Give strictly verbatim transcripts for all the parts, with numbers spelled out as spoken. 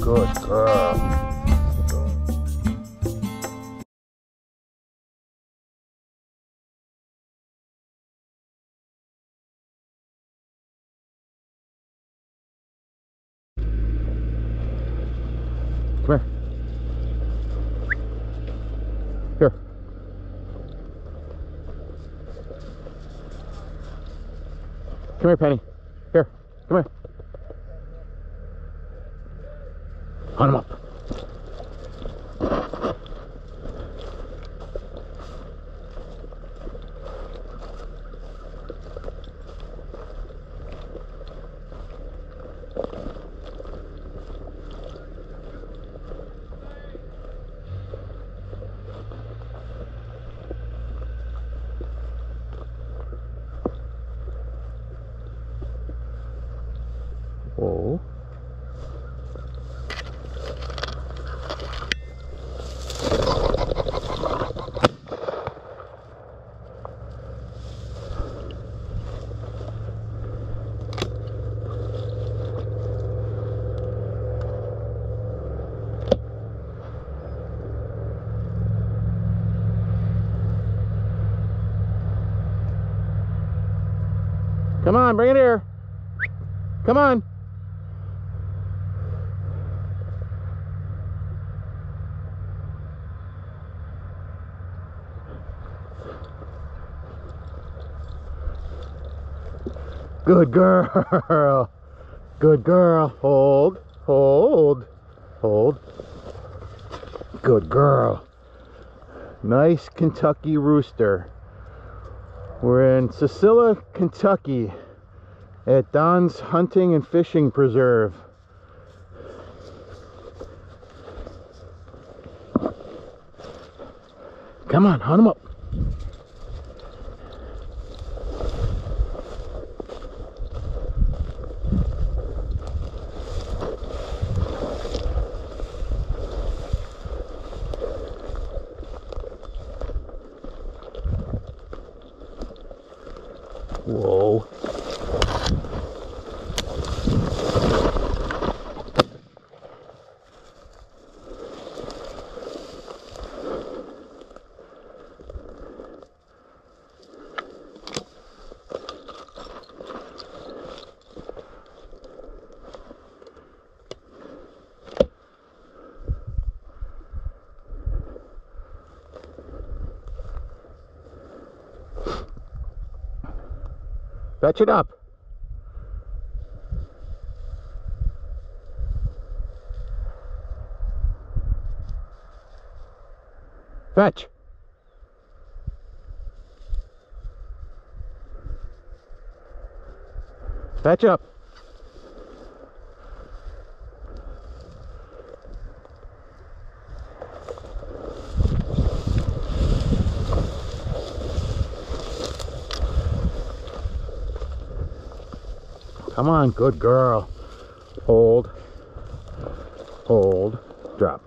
Good girl. Come here. Here. Come here, Penny. Here. Come here. Hunt him up. Whoa. Come on, bring it here. Come on. Good girl. Good girl. Hold. Hold. Hold. Good girl. Nice Kentucky rooster. We're in Cecilia, Kentucky at Don's Hunting and Fishing Preserve. Come on, hunt him up. Whoa. Fetch it up. Fetch. Fetch up. Come on, good girl. Hold. Hold. Drop.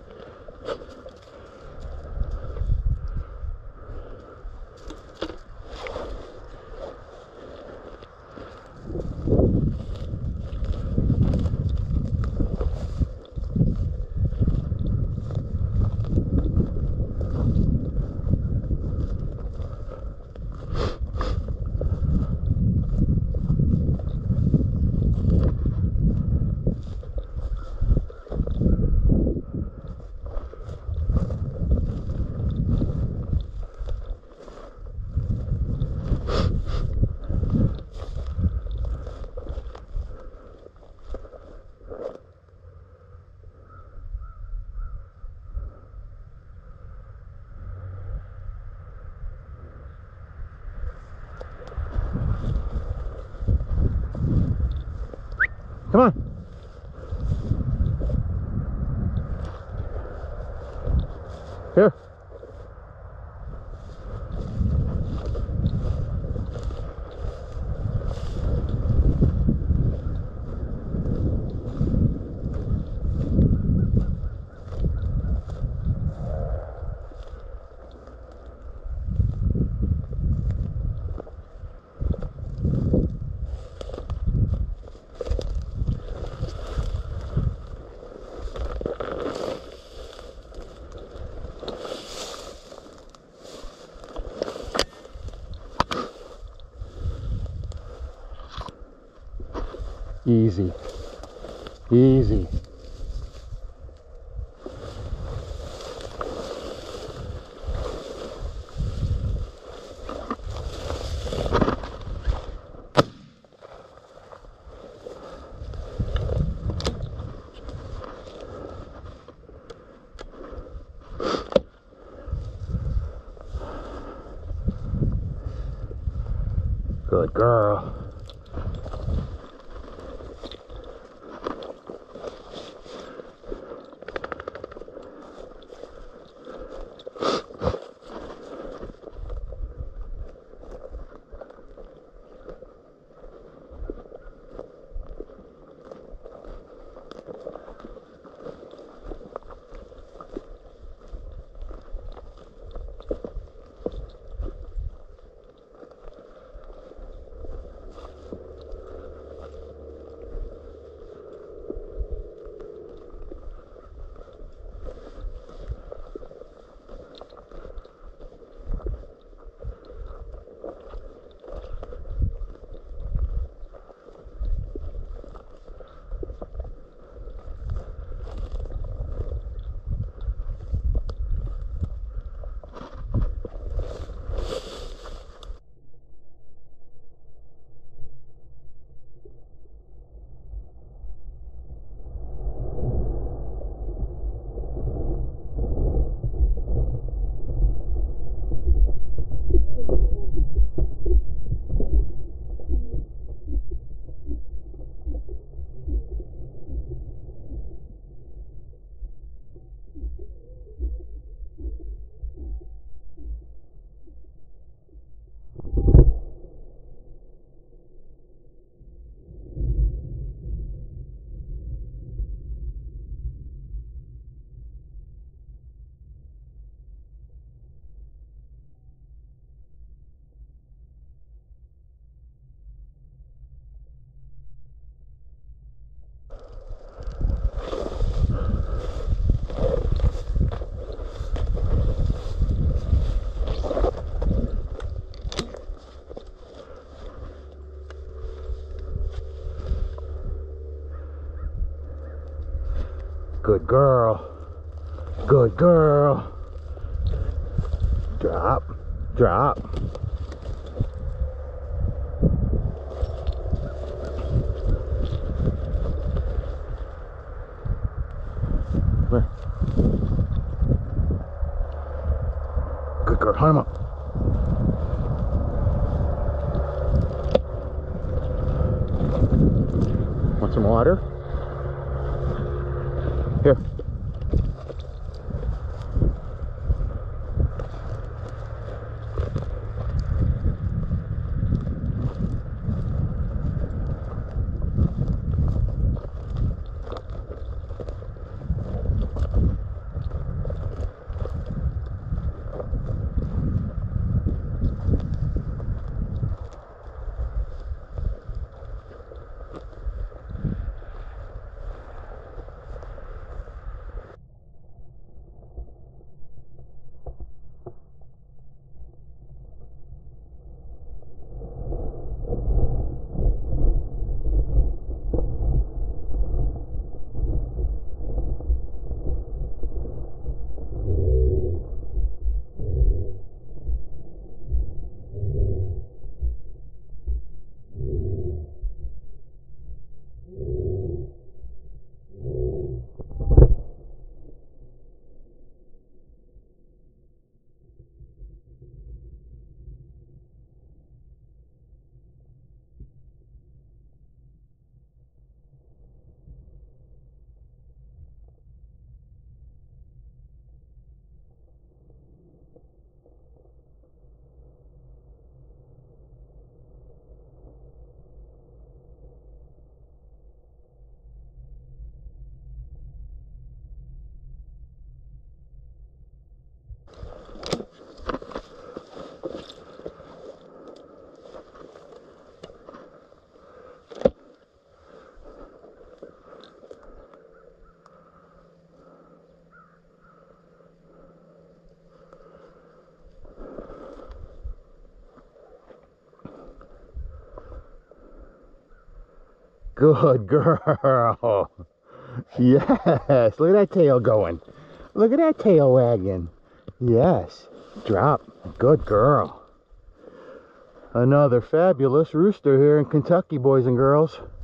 Come on. Here. Easy. Easy. Good girl. Good girl. Good girl. Drop. Drop. Come here. Good girl. Hunt him up. Want some water? Here. Good girl. Yes, look at that tail going. Look at that tail wagging. Yes, drop. Good girl. Another fabulous rooster here in Kentucky, boys and girls.